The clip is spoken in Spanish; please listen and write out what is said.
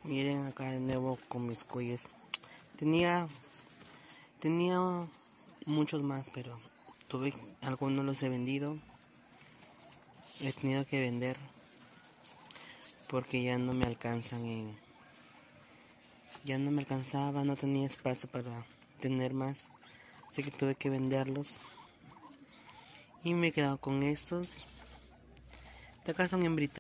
Miren acá de nuevo con mis cuyes. Tenía muchos más, pero algunos los he vendido. He tenido que vender porque ya no me alcanzaba, no tenía espacio para tener más, así que tuve que venderlos. Y me he quedado con estos. De acá son hembritas.